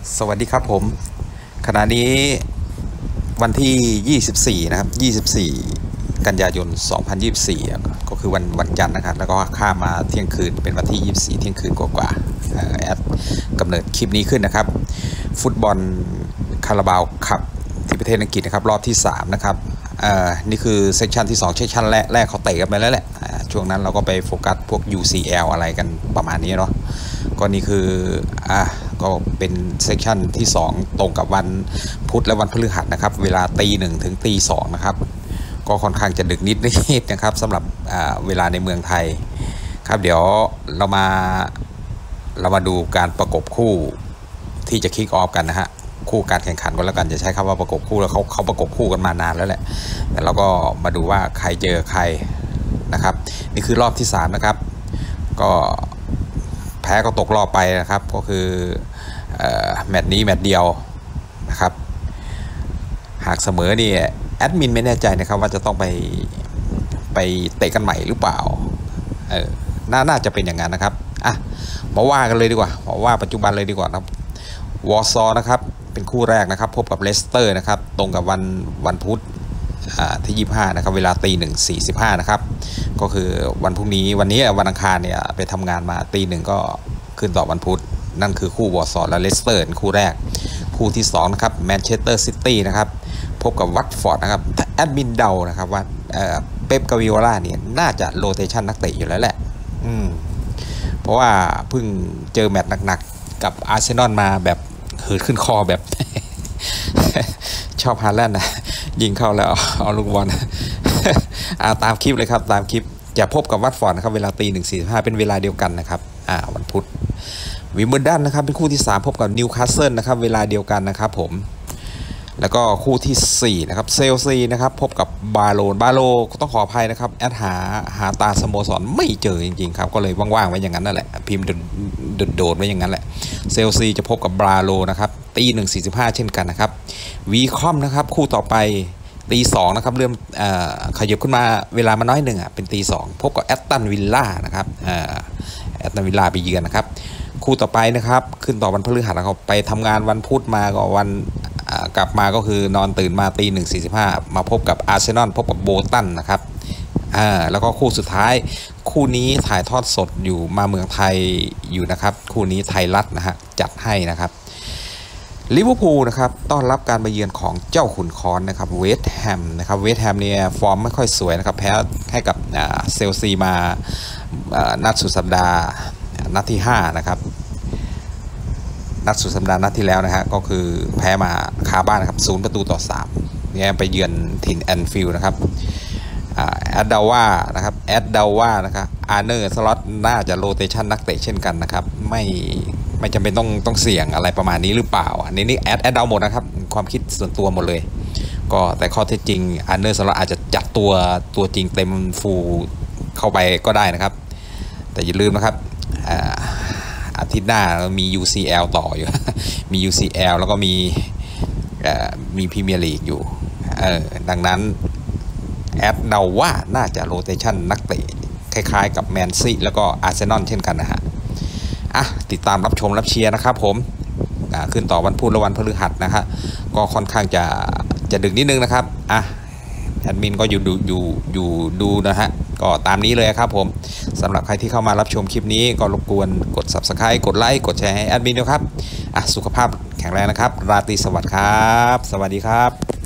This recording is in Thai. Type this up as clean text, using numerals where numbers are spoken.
สวัสดีครับผมขณะนี้วันที่ 24 นะครับ 24 กันยายน 2024 ก็คือวันจันทร์นะครับแล้วก็ข้ามมาเที่ยงคืนเป็นวันที่ 24 เที่ยงคืนกว่าแอดกำเนิดคลิปนี้ขึ้นนะครับฟุตบอลคาราบาวคัพที่ประเทศอังกฤษนะครับรอบที่ 3 นะครับนี่คือเซสชันที่2เซสชันแรกเขาเตะกันไปแล้วแหละช่วงนั้นเราก็ไปโฟกัสพวก UCL อะไรกันประมาณนี้เนาะก็นี่คือก็เป็นเซสชันที่2ตรงกับวันพุธและวันพฤหัสนะครับเวลาตี 1 ถึงตี 2นะครับก็ค่อนข้างจะดึกนิดนะครับสำหรับเวลาในเมืองไทยครับเดี๋ยวเรามาดูการประกบคู่ที่จะคิกออฟกันนะฮะคู่การแข่งขันก็แล้วกันจะใช้คำว่าประกบคู่แล้วเขาประกบคู่กันมานานแล้วแหละแต่เราก็มาดูว่าใครเจอใครนะครับนี่คือรอบที่3นะครับก็แพ้ก็ตกรอบไปนะครับก็คือแมตช์นี้แมตช์เดียวนะครับหากเสมอนี่แอดมินไม่แน่ใจนะครับว่าจะต้องไปเตะกันใหม่หรือเปล่าน่าจะเป็นอย่างนั้นนะครับมาว่ากันเลยดีกว่ามาว่าปัจจุบันเลยดีกว่าครับวอร์ซอนะครับเป็นคู่แรกนะครับพบกับเลสเตอร์นะครับตรงกับวันพุธที่25นะครับเวลาตี 1:45นะครับก็คือวันพรุ่งนี้วันอังคารเนี่ยไปทำงานมาตี 1ก็ขึ้นต่อวันพุธนั่นคือคู่วอร์ซอและเลสเตอร์คู่แรกคู่ที่2นะครับแมนเชสเตอร์ซิตี้นะครับพบกับวัตฟอร์ดนะครับแอดมินเดานะครับว่าเป๊ปกาวิโอลาเนี่ยน่าจะโรเตชันนักเตะอยู่แล้วแหละเพราะว่าเพิ่งเจอแมตช์หนักๆกับอาร์เซนอลมาแบบหืดขึ้นคอแบบ ชอบฮาแลนด์นะยิงเข้าแล้วเอาลูกบอล ตามคลิปเลยครับตามคลิปจะพบกับวัตฟอร์ดนะครับเวลาตี 1:45เป็นเวลาเดียวกันนะครับวันพุธวิมเบิลดันนะครับเป็นคู่ที่3พบกับนิวคาสเซิลนะครับเวลาเดียวกันนะครับผมแล้วก็คู่ที่4นะครับเซลซีนะครับพบกับบาโลต้องขออภัยนะครับแอดหาตาสโมสรไม่เจอจริงๆครับก็เลยว่างๆไว้อย่างนั้นนั่นแหละพิมพ์โดดไว้อย่างนั้นแหละเซลซีจะพบกับบาโลนะครับตี 1:45เช่นกันนะครับวีคอมนะครับคู่ต่อไปตี 2นะครับเริ่มขยับขึ้นมาเวลามาน้อยหนึ่งเป็นตี 2พบกับแอตตันวิลล่านะครับแอตตันวิลล่าไปเยือนนะครับคู่ต่อไปนะครับขึ้นต่อวันพฤหัสนะครับไปทำงานวันพุธมาก็วันกลับมาก็คือนอนตื่นมาตี 1:45มาพบกับอาร์เซนอลพบกับโบตันนะครับแล้วก็คู่สุดท้ายคู่นี้ถ่ายทอดสดอยู่มาเมืองไทยอยู่นะครับคู่นี้ไทยรัฐนะฮะจัดให้นะครับลิเวอร์พูลนะครับต้อนรับการมาเยือนของเจ้าขุนค้อนนะครับเวสต์แฮมนะครับเวสต์แฮมเนี่ยฟอร์มไม่ค่อยสวยนะครับแพ้ให้กับเซลซีมานัดสุดสัปดาห์นัดที่5นะครับนัดสุดสัปดาห์นัดที่แล้วนะฮะก็คือแพ้มาคาบ้านนะครับ0-3เนี่ยไปเยือนถิ่นแอนฟิลด์นะครับแอดดาว่านะครับอาร์เนอร์สล็อตน่าจะโรเตชันนักเตะเช่นกันนะครับไม่จำเป็นต้องเสี่ยงอะไรประมาณนี้หรือเปล่าอันนี้แอดเดาหมดนะครับความคิดส่วนตัวหมดเลยก็แต่ข้อเท็จจริงอาร์เนอร์สล็อตอาจจะจัดตัวจริงเต็มฟูลเข้าไปก็ได้นะครับแต่อย่าลืมนะครับอาทิตย์หน้ามี UCL ต่ออยู่ มี UCL แล้วก็มีพรีเมียร์ลีกอยู่ดังนั้นแอดเดาว่าน่าจะโรเตชันนักเตะคล้ายๆกับแมนซีแล้วก็อาร์เซนอลเช่นกันนะฮะติดตามรับชมรับเชียร์นะครับผมขึ้นต่อวันพุธและวันพฤหัสนะฮะก็ค่อนข้างจะดึกนิดนึงนะครับแอดมินก็อยู่ดูนะฮะก็ตามนี้เลยครับผมสำหรับใครที่เข้ามารับชมคลิปนี้ก็รบกวนกด Subscribe กดไลค์กดแชร์ให้แอดมินด้วยครับสุขภาพแข็งแรงนะครับราตรีสวัสดิ์ครับสวัสดีครับ